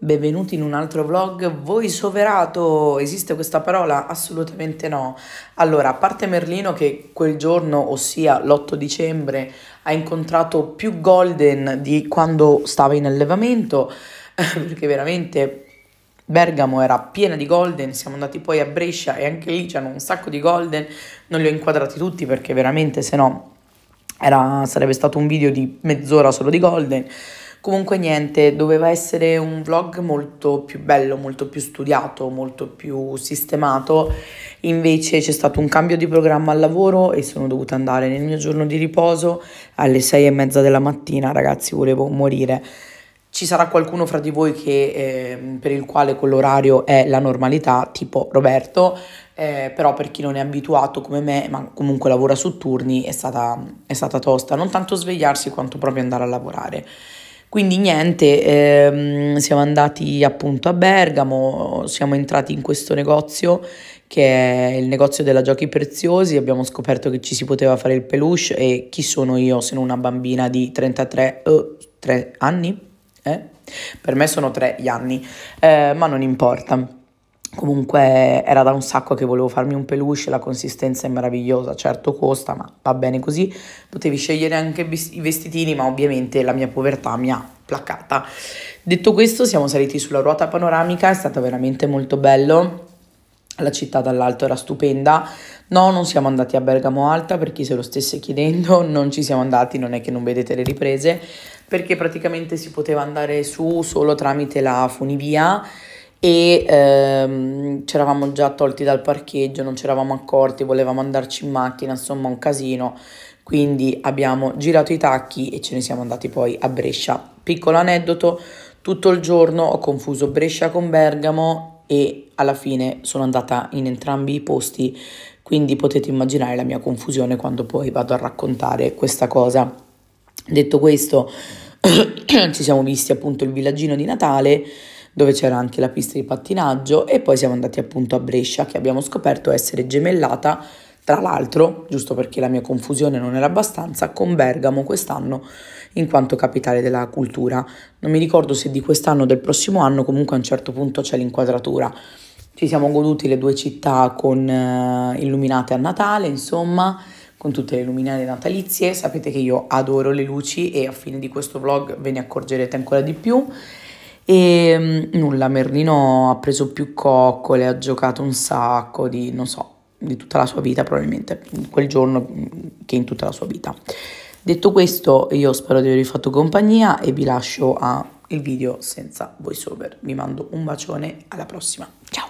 Benvenuti in un altro vlog voiceoverato. Esiste questa parola? Assolutamente no. Allora, a parte Merlino che quel giorno, ossia l'8 dicembre, ha incontrato più golden di quando stava in allevamento, perché veramente Bergamo era piena di golden, siamo andati poi a Brescia e anche lì c'erano un sacco di golden, non li ho inquadrati tutti perché veramente se no sarebbe stato un video di mezz'ora solo di golden. Comunque niente, doveva essere un vlog molto più bello, molto più studiato, molto più sistemato. Invece c'è stato un cambio di programma al lavoro e sono dovuta andare nel mio giorno di riposo alle 6:30 della mattina, ragazzi, volevo morire. Ci sarà qualcuno fra di voi per il quale quell'orario è la normalità, tipo Roberto, però per chi non è abituato come me, ma comunque lavora su turni, è stata tosta, non tanto svegliarsi quanto proprio andare a lavorare. Quindi niente, siamo andati appunto a Bergamo, siamo entrati in questo negozio che è il negozio della Giochi Preziosi, abbiamo scoperto che ci si poteva fare il peluche e chi sono io se non una bambina di 3 anni? Per me sono 3 gli anni, ma non importa. Comunque era da un sacco che volevo farmi un peluche, la consistenza è meravigliosa, certo costa, ma va bene così. Potevi scegliere anche i vestitini, ma ovviamente la mia povertà mi ha placata. Detto questo, siamo saliti sulla ruota panoramica, è stato veramente molto bello. La città dall'alto era stupenda. No, non siamo andati a Bergamo Alta, per chi se lo stesse chiedendo, non ci siamo andati, non è che non vedete le riprese, perché praticamente si poteva andare su solo tramite la funivia e ci eravamo già tolti dal parcheggio, non ci eravamo accorti, volevamo andarci in macchina, insomma un casino, quindi abbiamo girato i tacchi e ce ne siamo andati poi a Brescia. Piccolo aneddoto, tutto il giorno ho confuso Brescia con Bergamo e alla fine sono andata in entrambi i posti, quindi potete immaginare la mia confusione quando poi vado a raccontare questa cosa. Detto questo, ci siamo visti appunto il villaggino di Natale dove c'era anche la pista di pattinaggio e poi siamo andati appunto a Brescia che abbiamo scoperto essere gemellata, tra l'altro, giusto perché la mia confusione non era abbastanza, con Bergamo quest'anno in quanto capitale della cultura. Non mi ricordo se di quest'anno o del prossimo anno, comunque a un certo punto c'è l'inquadratura. Ci siamo goduti le due città con illuminate a Natale, insomma, con tutte le luminarie natalizie. Sapete che io adoro le luci e a fine di questo vlog ve ne accorgerete ancora di più. E nulla, Merlino ha preso più coccole, ha giocato un sacco di, non so, di tutta la sua vita, probabilmente quel giorno che in tutta la sua vita. Detto questo, io spero di avervi fatto compagnia e vi lascio al video senza voiceover. Vi mando un bacione, alla prossima. Ciao!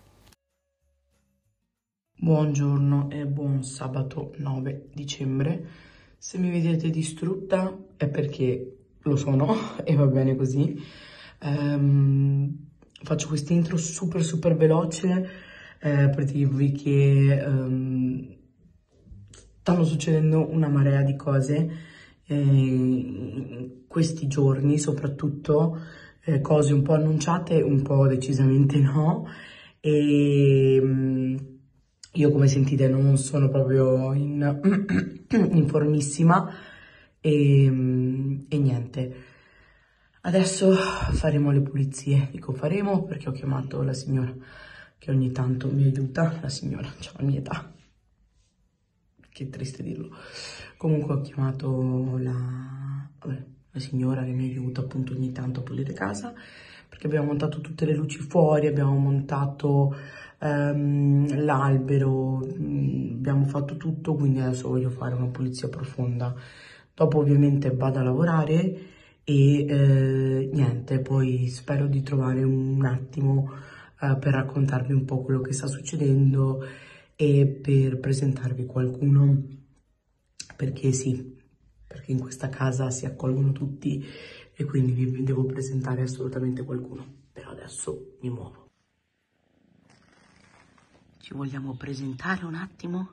Buongiorno e buon sabato 9 dicembre. Se mi vedete distrutta è perché lo sono e va bene così. Faccio quest'intro super veloce per dirvi che stanno succedendo una marea di cose in questi giorni, soprattutto cose un po' annunciate, un po' decisamente no. E io come sentite non sono proprio in formissima e niente. Adesso faremo le pulizie, dico faremo perché ho chiamato la signora che ogni tanto mi aiuta, la signora, c'ha la mia età, che triste dirlo. Comunque ho chiamato la signora che mi aiuta appunto ogni tanto a pulire casa, perché abbiamo montato tutte le luci fuori, abbiamo montato l'albero, abbiamo fatto tutto, quindi adesso voglio fare una pulizia profonda. Dopo ovviamente vado a lavorare e niente, poi spero di trovare un attimo per raccontarvi un po' quello che sta succedendo e per presentarvi qualcuno, perché sì, perché in questa casa si accolgono tutti e quindi vi devo presentare assolutamente qualcuno, però adesso mi muovo. Ci vogliamo presentare un attimo?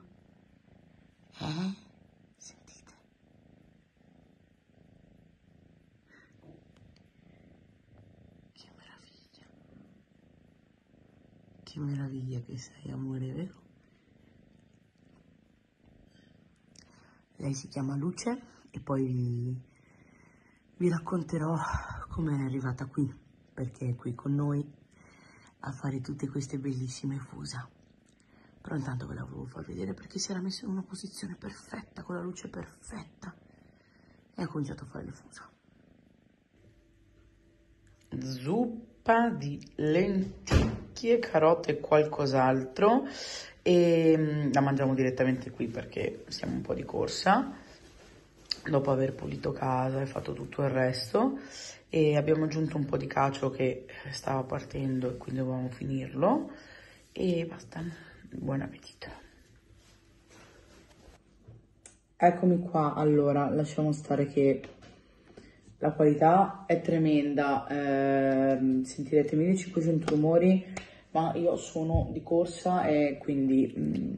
Sentite. Che meraviglia. Che meraviglia che sei, amore, vero? Lei si chiama Luce e poi vi racconterò come è arrivata qui. perché è qui con noi a fare tutte queste bellissime fusa. Però intanto ve la volevo far vedere perché si era messo in una posizione perfetta, con la luce perfetta, e ha cominciato a fare le fusa. Zuppa di lenticchie, carote e qualcos'altro, e la mangiamo direttamente qui perché siamo un po' di corsa dopo aver pulito casa e fatto tutto il resto, e abbiamo aggiunto un po' di cacio che stava partendo e quindi dovevamo finirlo, e basta. Buon appetito. Eccomi qua. Allora, lasciamo stare che la qualità è tremenda, sentirete 1500 rumori, ma io sono di corsa e quindi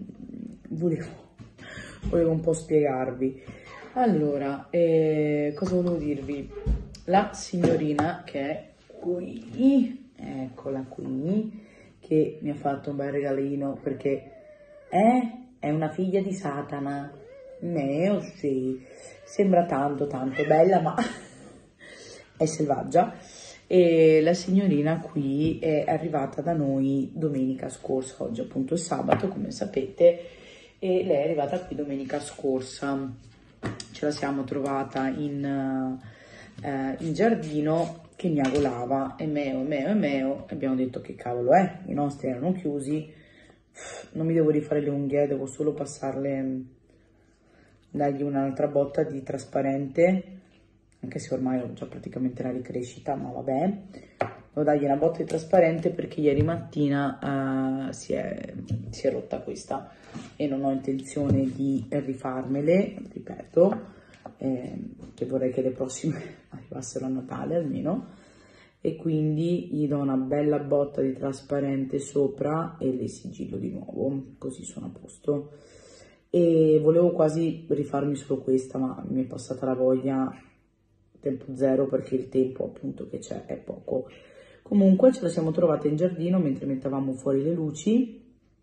volevo un po' spiegarvi. Allora, cosa volevo dirvi? La signorina che è qui, eccola qui, che mi ha fatto un bel regalino perché è una figlia di Satana. Sì, sembra tanto bella, ma è selvaggia. E la signorina qui è arrivata da noi domenica scorsa, oggi appunto è sabato come sapete, e lei è arrivata qui domenica scorsa. Ce la siamo trovata in giardino che miagolava e meo, e abbiamo detto che cavolo è, i nostri erano chiusi, non mi devo rifare le unghie, devo solo passarle, dargli un'altra botta di trasparente, anche se ormai ho già praticamente la ricrescita, ma vabbè, devo dargli una botta di trasparente perché ieri mattina si è rotta questa e non ho intenzione di rifarmele, ripeto, che vorrei che le prossime arrivassero a Natale almeno, e quindi gli do una bella botta di trasparente sopra e le sigillo di nuovo, così sono a posto. E volevo quasi rifarmi solo questa, ma mi è passata la voglia, tempo zero, perché il tempo appunto che c'è è poco. Comunque ce la siamo trovata in giardino mentre mettevamo fuori le luci.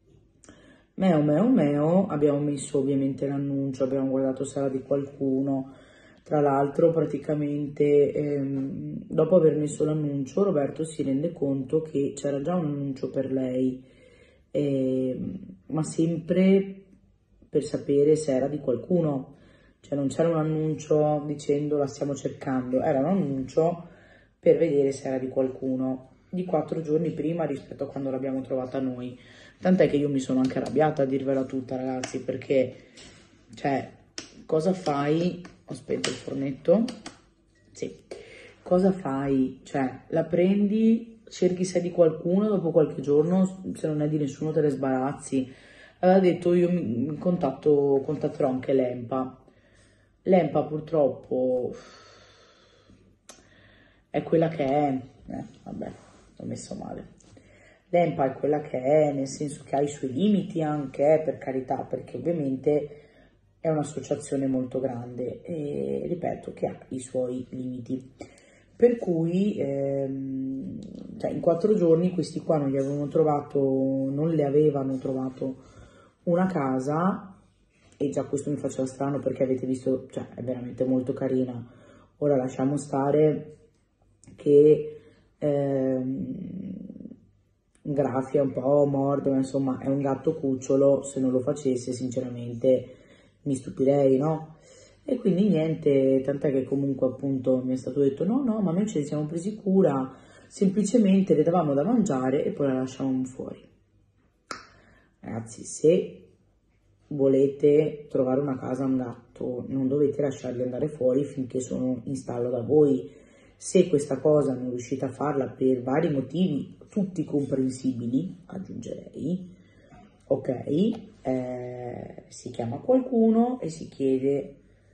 Meo, abbiamo messo ovviamente l'annuncio, abbiamo guardato se era di qualcuno. Tra l'altro praticamente dopo aver messo l'annuncio Roberto si rende conto che c'era già un annuncio per lei, ma sempre per sapere se era di qualcuno, cioè non c'era un annuncio dicendo la stiamo cercando, era un annuncio per vedere se era di qualcuno, di 4 giorni prima rispetto a quando l'abbiamo trovata noi. Tant'è che io mi sono anche arrabbiata, a dirvela tutta, ragazzi, perché, cioè, cosa fai? Ho spento il fornetto? Sì. Cosa fai? Cioè, la prendi, cerchi se è di qualcuno, dopo qualche giorno, se non è di nessuno, te le sbarazzi. Aveva detto, io contatterò anche l'EMPA. L'EMPA purtroppo è quella che è. Vabbè, l'ho messo male. L'EMPA è quella che è, nel senso che ha i suoi limiti anche, per carità, perché ovviamente è un'associazione molto grande e ripeto che ha i suoi limiti. Per cui cioè in 4 giorni questi qua non le avevano trovato una casa, e già questo mi faceva strano perché avete visto, cioè è veramente molto carina. Ora lasciamo stare che graffia un po', morde, ma insomma è un gatto cucciolo, se non lo facesse sinceramente mi stupirei, no? E quindi niente, tant'è che comunque appunto mi è stato detto no, ma noi ce ne siamo presi cura, semplicemente le davamo da mangiare e poi la lasciavamo fuori. Ragazzi, se volete trovare una casa a un gatto, non dovete lasciarli andare fuori finché sono in stallo da voi. Se questa cosa non riuscite a farla per vari motivi, tutti comprensibili, aggiungerei, ok, si chiama qualcuno e si chiede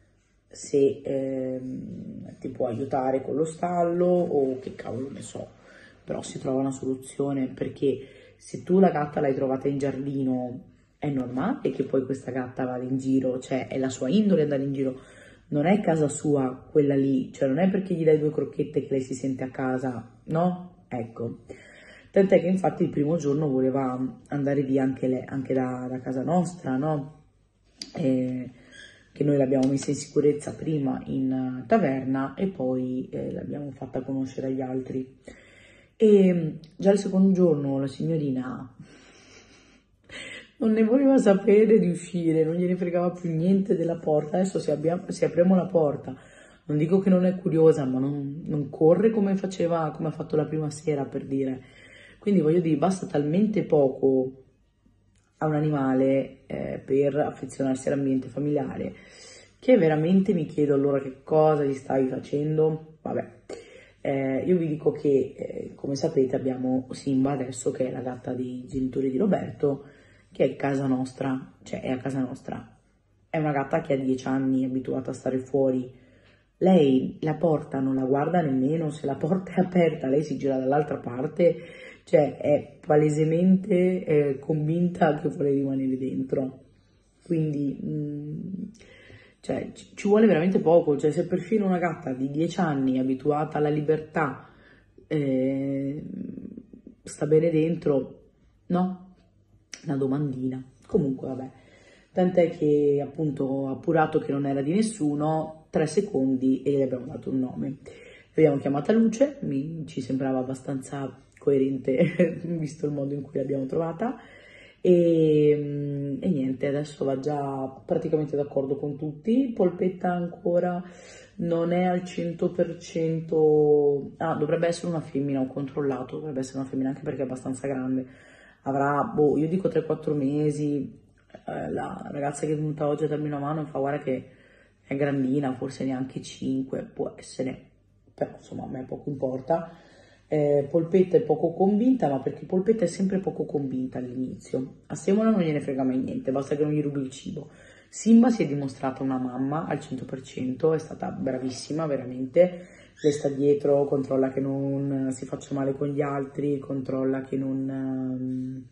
se ti può aiutare con lo stallo o che cavolo ne so, però si trova una soluzione, perché se tu la gatta l'hai trovata in giardino è normale che poi questa gatta vada in giro, cioè è la sua indole andare in giro, non è casa sua quella lì, cioè non è perché gli dai 2 crocchette che lei si sente a casa, no? Ecco, tant'è che infatti il primo giorno voleva andare via anche lei, anche da casa nostra, no? Che noi l'abbiamo messa in sicurezza prima in taverna e poi l'abbiamo fatta conoscere agli altri. E già il secondo giorno la signorina non ne voleva sapere di uscire, non gliene fregava più niente della porta. Adesso se apriamo la porta, non dico che non è curiosa, ma non corre come faceva, come ha fatto la prima sera, per dire. Quindi voglio dire, basta talmente poco a un animale per affezionarsi all'ambiente familiare, che veramente mi chiedo allora che cosa gli stai facendo. Vabbè, io vi dico che come sapete abbiamo Simba adesso, che è la gatta dei genitori di Roberto, che è a casa nostra, cioè è a casa nostra. È una gatta che ha 10 anni, è abituata a stare fuori. Lei la porta non la guarda nemmeno, se la porta è aperta lei si gira dall'altra parte, cioè è palesemente convinta che vuole rimanere dentro. Quindi cioè, ci vuole veramente poco, cioè se perfino una gatta di 10 anni abituata alla libertà sta bene dentro, no? Una domandina. Comunque vabbè, tant'è che appunto ho appurato che non era di nessuno, 3 secondi e gli abbiamo dato un nome. L'abbiamo chiamata Luce, ci sembrava abbastanza coerente visto il modo in cui l'abbiamo trovata e niente, adesso va già praticamente d'accordo con tutti. Polpetta ancora non è al 100%, dovrebbe essere una femmina, ho controllato, dovrebbe essere una femmina anche perché è abbastanza grande, avrà, boh, io dico 3-4 mesi, la ragazza che è venuta oggi a darmi una mano mi fa guarda che è grandina, forse neanche 5, può essere, però insomma a me poco importa. Polpetta è poco convinta, ma perché Polpetta è sempre poco convinta all'inizio. A Semola non gliene frega mai niente, basta che non gli rubi il cibo. Simba si è dimostrata una mamma al 100%, è stata bravissima veramente. Lei sta dietro, controlla che non si faccia male con gli altri, controlla che non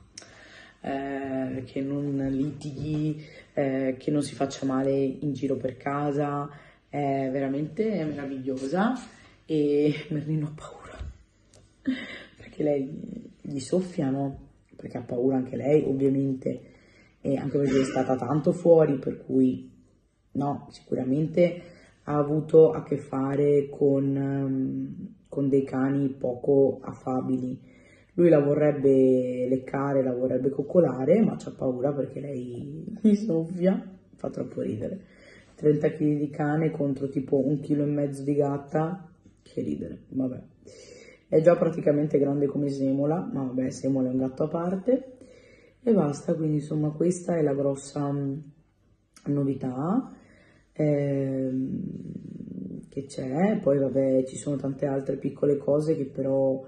litighi, che non si faccia male in giro per casa. È veramente meravigliosa e Merlino ha paura perché lei gli soffiano, perché ha paura anche lei ovviamente, e anche perché è stata tanto fuori, per cui no, sicuramente ha avuto a che fare con dei cani poco affabili. Lui la vorrebbe leccare, la vorrebbe coccolare, ma c'ha paura perché lei gli soffia, fa troppo ridere. 30 kg di cane contro tipo 1,5 kg di gatta, che ridere, vabbè. È già praticamente grande come Semola, ma vabbè, Semola è un gatto a parte. E basta, quindi insomma questa è la grossa novità che c'è. Poi vabbè, ci sono tante altre piccole cose che però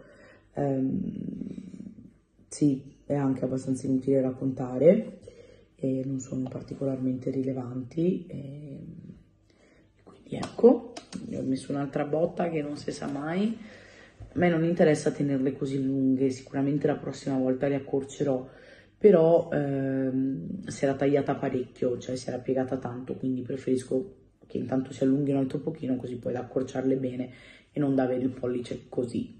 sì, è anche abbastanza inutile raccontare e non sono particolarmente rilevanti. Quindi ecco, ne ho messo un'altra botta che non si sa mai. A me non interessa tenerle così lunghe, sicuramente la prossima volta le accorcerò, però si era tagliata parecchio, cioè si era piegata tanto, quindi preferisco che intanto si allunghi un altro pochino, così poi da accorciarle bene e non da avere il pollice così.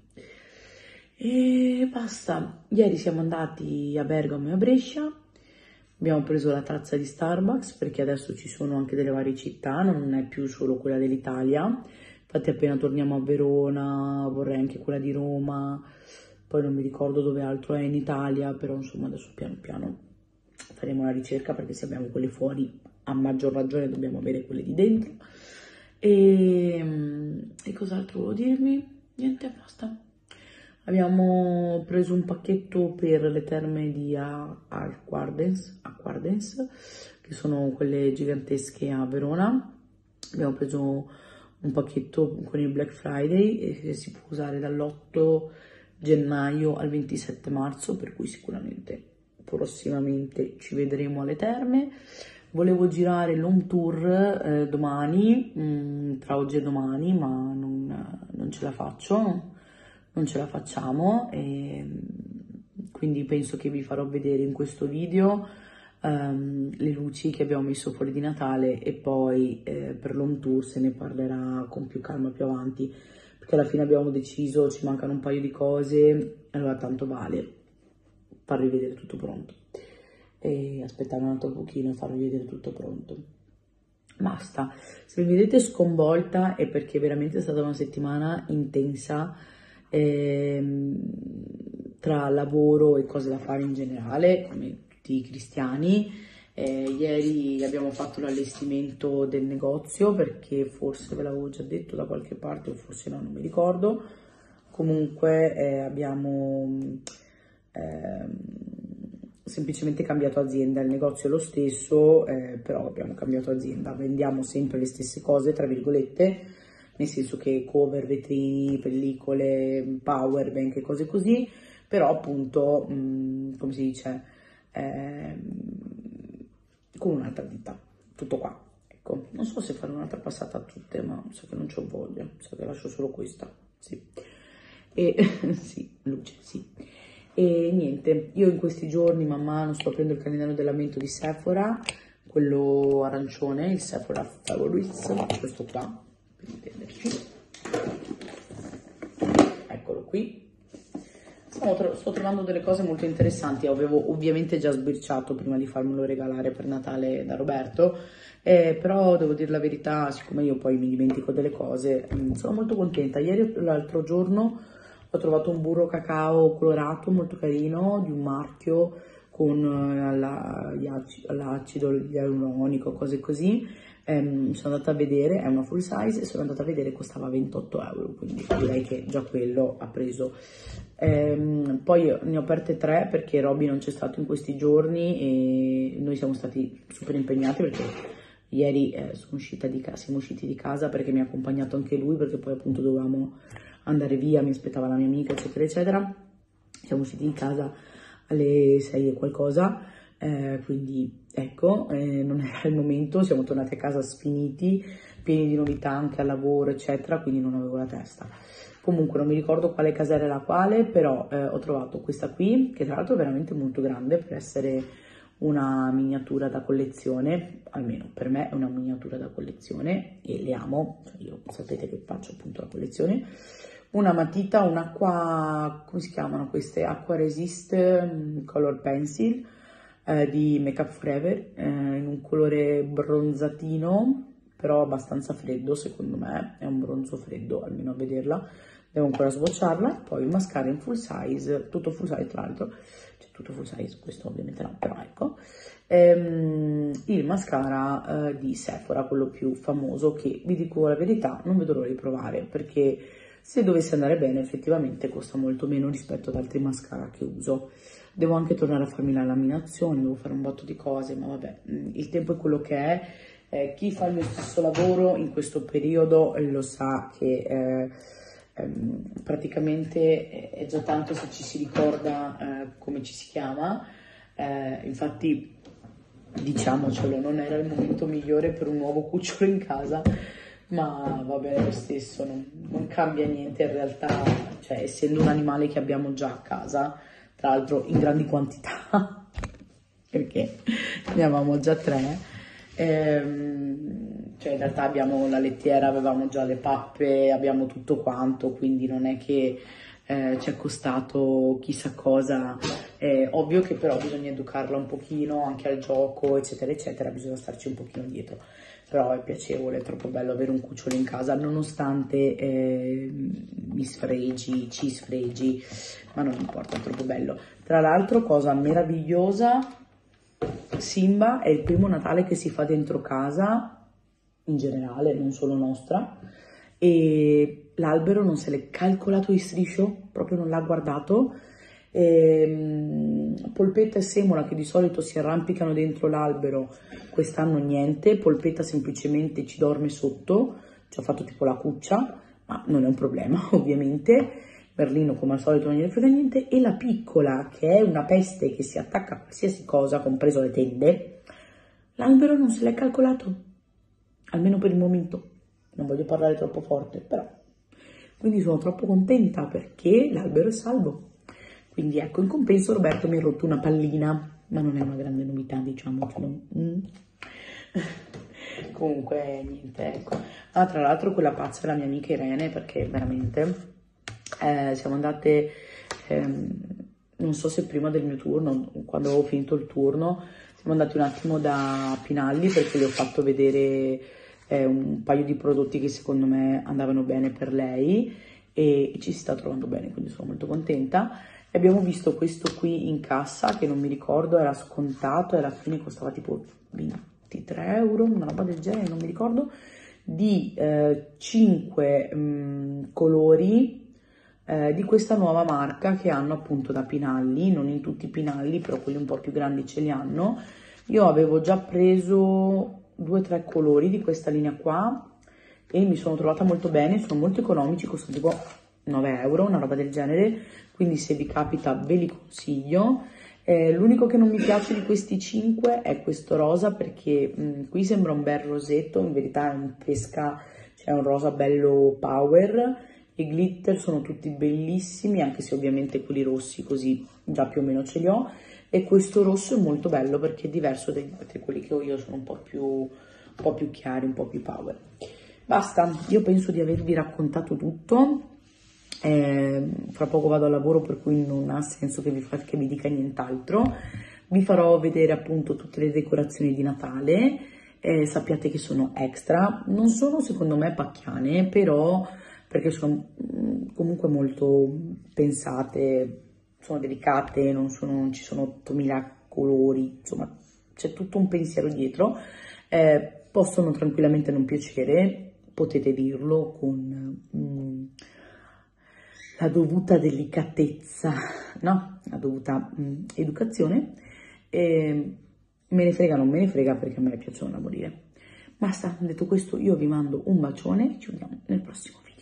E basta, ieri siamo andati a Bergamo e a Brescia, abbiamo preso la tazza di Starbucks perché adesso ci sono anche delle varie città, non è più solo quella dell'Italia. Infatti appena torniamo a Verona vorrei anche quella di Roma, poi non mi ricordo dove altro è in Italia, però insomma adesso piano piano faremo la ricerca perché se abbiamo quelle fuori a maggior ragione dobbiamo avere quelle di dentro. E cos'altro volevo dirvi? Niente, basta. Abbiamo preso un pacchetto per le terme di Aquardens, che sono quelle gigantesche a Verona. Abbiamo preso un pacchetto con il Black Friday e si può usare dall'8 gennaio al 27 marzo, per cui sicuramente prossimamente ci vedremo alle terme. Volevo girare l'home tour domani, tra oggi e domani, ma non ce la faccio, non ce la facciamo, e quindi penso che vi farò vedere in questo video le luci che abbiamo messo fuori di Natale e poi per l'home tour se ne parlerà con più calma più avanti, perché alla fine abbiamo deciso, ci mancano un paio di cose, allora tanto vale farvi vedere tutto pronto e aspettare un altro pochino e farvi vedere tutto pronto. Basta, se mi vedete sconvolta è perché veramente è stata una settimana intensa. tra lavoro e cose da fare in generale, come tutti i cristiani. Ieri abbiamo fatto l'allestimento del negozio, perché forse ve l'avevo già detto da qualche parte o forse no, non mi ricordo. Comunque abbiamo semplicemente cambiato azienda. Il negozio è lo stesso, però abbiamo cambiato azienda. Vendiamo sempre le stesse cose, tra virgolette, nel senso che cover, vetrini, pellicole, power bank e cose così, però appunto, come si dice, con un'altra ditta, tutto qua. Ecco, non so se fare un'altra passata a tutte, ma so che non c'ho voglia, so che lascio solo questa, sì. E sì, luce, sì. E niente, io in questi giorni man mano sto aprendo il calendario dell'avvento di Sephora, quello arancione, il Sephora Favorites, questo qua, per intenderci. Eccolo qui. Sto trovando delle cose molto interessanti. Avevo ovviamente già sbirciato prima di farmelo regalare per Natale da Roberto, però devo dire la verità, siccome io poi mi dimentico delle cose, sono molto contenta. L'altro giorno ho trovato un burro cacao colorato molto carino di un marchio con l'acido ialuronico, cose così. Sono andata a vedere, è una full size, e sono andata a vedere, costava 28 euro, quindi direi che già quello ha preso. Poi ne ho aperte 3 perché Robby non c'è stato in questi giorni e noi siamo stati super impegnati, perché ieri siamo usciti di casa perché mi ha accompagnato anche lui, perché poi appunto dovevamo andare via, mi aspettava la mia amica, eccetera eccetera. Siamo usciti di casa alle 6 e qualcosa, quindi ecco, non era il momento. Siamo tornati a casa sfiniti, pieni di novità anche al lavoro eccetera, quindi non avevo la testa. Comunque non mi ricordo quale casa era la quale, però ho trovato questa qui, che tra l'altro è veramente molto grande per essere una miniatura da collezione, almeno per me è una miniatura da collezione e le amo, cioè io sapete che faccio appunto la collezione. Una matita, un'acqua, come si chiamano queste? Acqua Resist Color Pencil di Makeup Forever, in un colore bronzatino, però abbastanza freddo secondo me, è un bronzo freddo almeno a vederla. Devo ancora swatcharla. Poi il mascara in full size, tutto full size tra l'altro, cioè tutto full size, questo ovviamente no, però ecco. Il mascara di Sephora, quello più famoso, che vi dico la verità non vedo l'ora di provare, perché se dovesse andare bene effettivamente costa molto meno rispetto ad altri mascara che uso. Devo anche tornare a farmi la laminazione, devo fare un botto di cose, ma vabbè, il tempo è quello che è. Chi fa il mio stesso lavoro in questo periodo lo sa che praticamente è già tanto se ci si ricorda come ci si chiama. Infatti, diciamocelo, non era il momento migliore per un nuovo cucciolo in casa, ma va bene lo stesso, non cambia niente in realtà, cioè essendo un animale che abbiamo già a casa, tra l'altro in grandi quantità, perché ne avevamo già 3, cioè in realtà abbiamo la lettiera, avevamo già le pappe, abbiamo tutto quanto, quindi non è che ci è costato chissà cosa. È ovvio che però bisogna educarla un pochino anche al gioco eccetera eccetera, bisogna starci un pochino dietro, però è piacevole, è troppo bello avere un cucciolo in casa, nonostante ci sfregi, ma non importa, è troppo bello. Tra l'altro, cosa meravigliosa, Simba è il primo Natale che si fa dentro casa, in generale, non solo nostra, e l'albero non se l'è calcolato di striscio, proprio non l'ha guardato. Polpetta e Semola, che di solito si arrampicano dentro l'albero, quest'anno niente. Polpetta semplicemente ci dorme sotto, ci ha fatto tipo la cuccia, ma non è un problema ovviamente. Merlino come al solito non gliene frega niente, e la piccola, che è una peste che si attacca a qualsiasi cosa, compreso le tende, l'albero non se l'è calcolato, almeno per il momento. Non voglio parlare troppo forte, però. Quindi sono troppo contenta perché l'albero è salvo. Quindi ecco, in compenso Roberto mi ha rotto una pallina, ma non è una grande novità, diciamocelo. Comunque, niente, ecco. Ah, tra l'altro quella pazza è la mia amica Irene, perché veramente siamo andate, non so se prima del mio turno, quando avevo finito il turno, siamo andati un attimo da Pinalli perché le ho fatto vedere un paio di prodotti che secondo me andavano bene per lei, e ci si sta trovando bene, quindi sono molto contenta. e abbiamo visto questo qui in cassa, che non mi ricordo, era scontato e alla fine costava tipo 23 euro, una roba del genere, non mi ricordo, di 5 colori di questa nuova marca che hanno appunto da Pinalli, non in tutti i Pinalli, però quelli un po' più grandi ce li hanno. Io avevo già preso 2-3 colori di questa linea qua e mi sono trovata molto bene, sono molto economici, costano tipo 9 euro, una roba del genere, quindi se vi capita ve li consiglio. L'unico che non mi piace di questi 5 è questo rosa, perché qui sembra un bel rosetto, in verità è un pesca, cioè un rosa bello power. I glitter sono tutti bellissimi, anche se ovviamente quelli rossi così già più o meno ce li ho, e questo rosso è molto bello perché è diverso dagli altri, quelli che ho io sono un po' più chiari, un po' più power. Basta, io penso di avervi raccontato tutto. Fra poco vado al lavoro, per cui non ha senso che vi dica nient'altro. Vi farò vedere appunto tutte le decorazioni di Natale. Sappiate che sono extra, non sono secondo me pacchiane, però perché sono comunque molto pensate, sono delicate, non ci sono 8000 colori, insomma c'è tutto un pensiero dietro. Possono tranquillamente non piacere, potete dirlo con la dovuta delicatezza, no? La dovuta educazione. Me ne frega, non me ne frega, perché a me piacciono da morire. Basta, detto questo io vi mando un bacione e ci vediamo nel prossimo video.